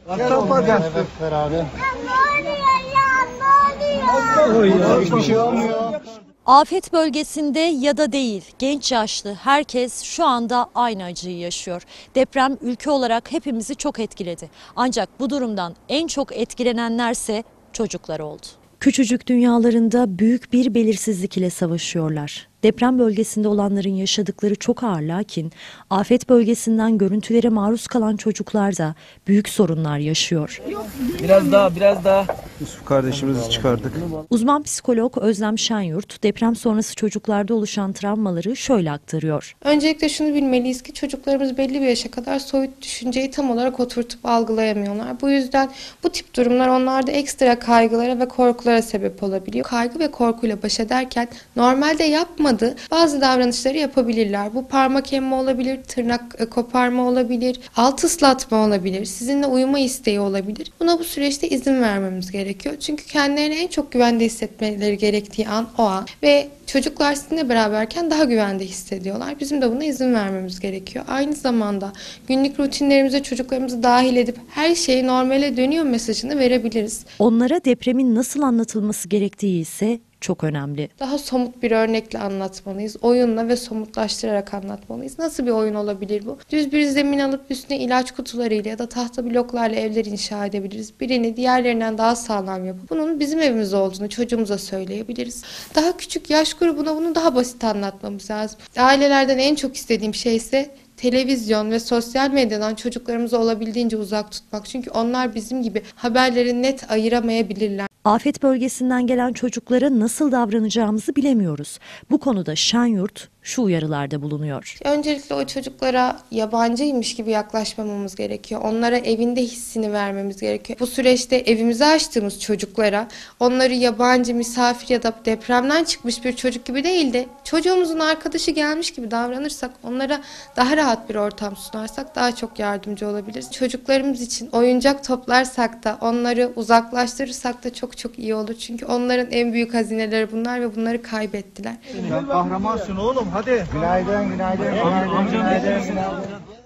Yapacağız. Evet beraber. Hiçbir şey olmuyor. Afet bölgesinde ya da değil, genç yaşlı herkes şu anda aynı acıyı yaşıyor. Deprem ülke olarak hepimizi çok etkiledi. Ancak bu durumdan en çok etkilenenlerse çocuklar oldu. Küçücük dünyalarında büyük bir belirsizlik ile savaşıyorlar. Deprem bölgesinde olanların yaşadıkları çok ağır, lakin afet bölgesinden görüntülere maruz kalan çocuklar da büyük sorunlar yaşıyor. Biraz daha. Yusuf kardeşimizi çıkardık. Uzman psikolog Özlem Şenyurt, deprem sonrası çocuklarda oluşan travmaları şöyle aktarıyor. Öncelikle şunu bilmeliyiz ki çocuklarımız belli bir yaşa kadar soyut düşünceyi tam olarak oturtup algılayamıyorlar. Bu yüzden bu tip durumlar onlarda ekstra kaygılara ve korkulara sebep olabiliyor. Kaygı ve korkuyla baş ederken normalde yapmadığı bazı davranışları yapabilirler. Bu parmak emme olabilir, tırnak koparma olabilir, alt ıslatma olabilir, sizinle uyuma isteği olabilir. Buna bu süreçte izin vermemiz gerekiyor. Çünkü kendilerini en çok güvende hissetmeleri gerektiği an o an ve çocuklar sizinle beraberken daha güvende hissediyorlar. Bizim de buna izin vermemiz gerekiyor. Aynı zamanda günlük rutinlerimize çocuklarımızı dahil edip her şey normale dönüyor mesajını verebiliriz. Onlara depremin nasıl anlatılması gerektiği ise çok önemli. Daha somut bir örnekle anlatmalıyız. Oyunla ve somutlaştırarak anlatmalıyız. Nasıl bir oyun olabilir bu? Düz bir zemin alıp üstüne ilaç kutularıyla ya da tahta bloklarla evler inşa edebiliriz. Birini diğerlerinden daha sağlam yapıp bunun bizim evimiz olduğunu çocuğumuza söyleyebiliriz. Daha küçük yaş grubuna bunu daha basit anlatmamız lazım. Ailelerden en çok istediğim şey ise televizyon ve sosyal medyadan çocuklarımızı olabildiğince uzak tutmak. Çünkü onlar bizim gibi haberleri net ayıramayabilirler. Afet bölgesinden gelen çocuklara nasıl davranacağımızı bilemiyoruz. Bu konuda Şenyurt şu uyarılarda bulunuyor. Öncelikle o çocuklara yabancıymış gibi yaklaşmamamız gerekiyor. Onlara evinde hissini vermemiz gerekiyor. Bu süreçte evimize açtığımız çocuklara onları yabancı, misafir ya da depremden çıkmış bir çocuk gibi değil de çocuğumuzun arkadaşı gelmiş gibi davranırsak, onlara daha rahat bir ortam sunarsak daha çok yardımcı olabiliriz. Çocuklarımız için oyuncak toplarsak da onları uzaklaştırırsak da çok iyi olur. Çünkü onların en büyük hazineleri bunlar ve bunları kaybettiler. Sen kahramansın oğlum, hadi. Günaydın.